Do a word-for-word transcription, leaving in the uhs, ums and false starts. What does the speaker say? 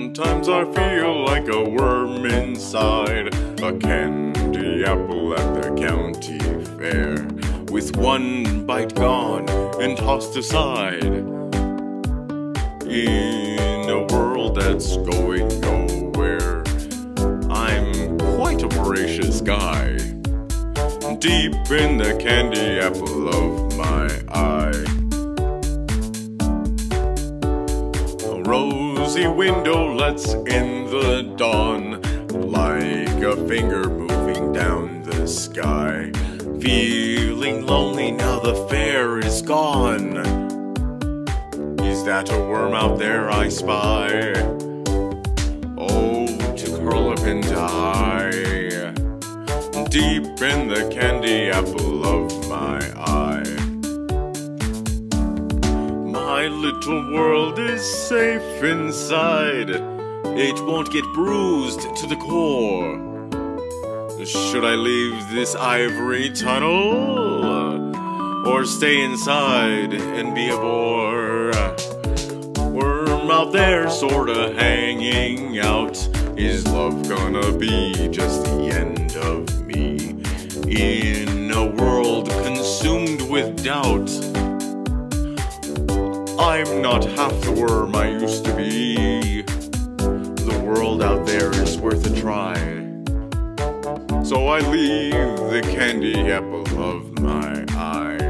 Sometimes I feel like a worm inside a candy apple at the county fair, with one bite gone and tossed aside, in a world that's going nowhere. I'm quite a voracious guy, deep in the candy apple of my eye. A rosy window lets in the dawn, like a finger moving down the sky. Feeling lonely now the fair is gone. Is that a worm out there I spy? Oh, to curl up and die, deep in the candy apple of my eye. My little world is safe inside. It won't get bruised to the core. Should I leave this ivory tunnel, or stay inside and be a bore? Worm out there sorta hanging out. Is love gonna be just the end of me? In a world consumed with doubt, I'm not half the worm I used to be. The world out there is worth a try, so I leave the candy apple of my eye.